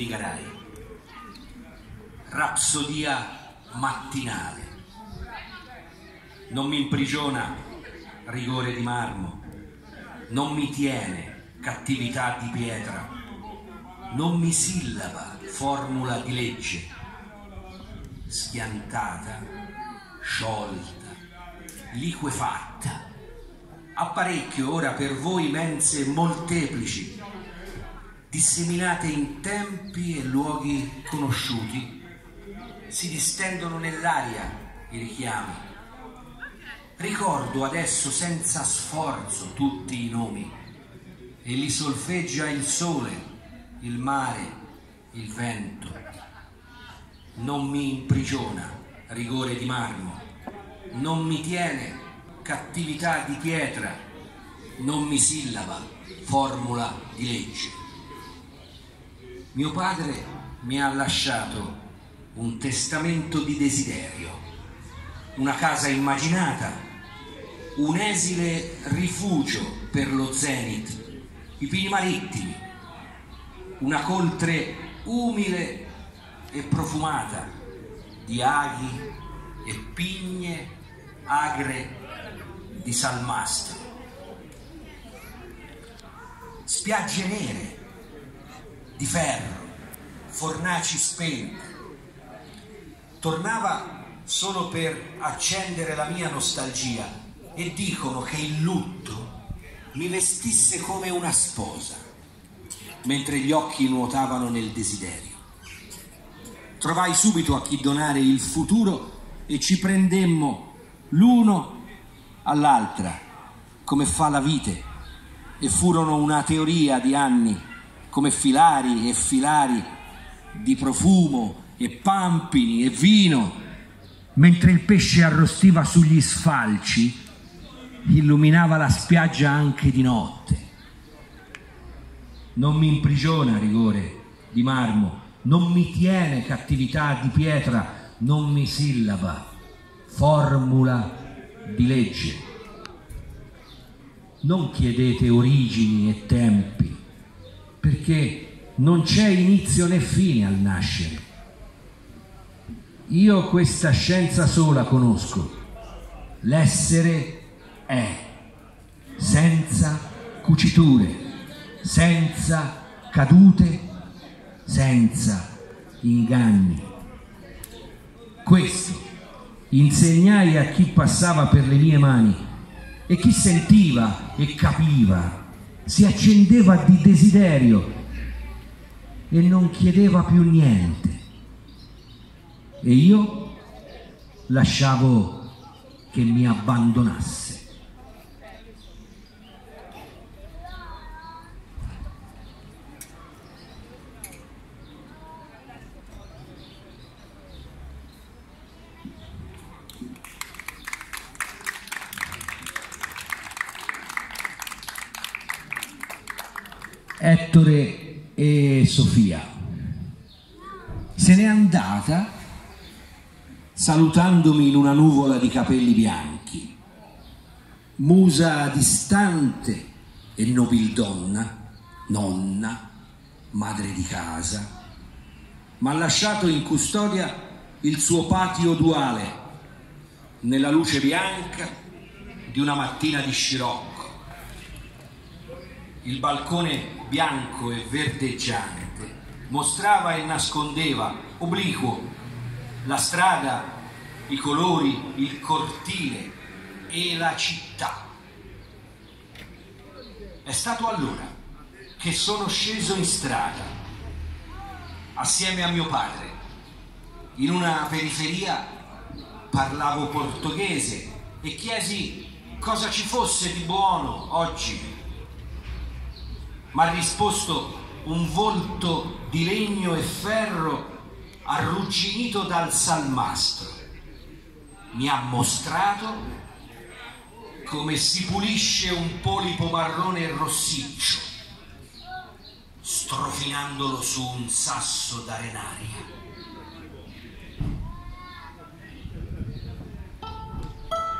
di Garay. Rapsodia mattinale. Non mi imprigiona rigore di marmo, non mi tiene cattività di pietra, non mi sillaba formula di legge, schiantata, sciolta, liquefatta, apparecchio ora per voi mense molteplici, disseminate in tempi e luoghi conosciuti, si distendono nell'aria i richiami. Ricordo adesso senza sforzo tutti i nomi e li solfeggia il sole, il mare, il vento. Non mi imprigiona rigore di marmo, non mi tiene cattività di pietra, non mi sillaba formula di legge. Mio padre mi ha lasciato un testamento di desiderio, una casa immaginata, un esile rifugio per lo zenit, i pini marittimi, una coltre umile e profumata di aghi e pigne agre di salmastro, spiagge nere di ferro, fornaci spente. Tornava solo per accendere la mia nostalgia e dicono che il lutto mi vestisse come una sposa, mentre gli occhi nuotavano nel desiderio. Trovai subito a chi donare il futuro e ci prendemmo l'uno all'altra, come fa la vite, e furono una teoria di anni, come filari e filari di profumo e pampini e vino, mentre il pesce arrostiva sugli sfalci, illuminava la spiaggia anche di notte. Non mi imprigiona rigore di marmo, non mi tiene cattività di pietra, non mi sillaba formula di legge. Non chiedete origini e tempi, perché non c'è inizio né fine al nascere. Io questa scienza sola conosco: l'essere è, senza cuciture, senza cadute, senza inganni. Questo insegnai a chi passava per le mie mani, e chi sentiva e capiva si accendeva di desiderio e non chiedeva più niente. E io lasciavo che mi abbandonasse. Ettore e Sofia. Se n'è andata salutandomi in una nuvola di capelli bianchi, musa distante e nobildonna, nonna, madre di casa, ma ha lasciato in custodia il suo patio duale nella luce bianca di una mattina di scirocco. Il balcone bianco e verdeggiante mostrava e nascondeva, obliquo, la strada, i colori, il cortile e la città. È stato allora che sono sceso in strada, assieme a mio padre. In una periferia parlavo portoghese e chiesi cosa ci fosse di buono oggi. M'ha risposto un volto di legno e ferro arrugginito dal salmastro. Mi ha mostrato come si pulisce un polipo marrone e rossiccio, strofinandolo su un sasso d'arenaria.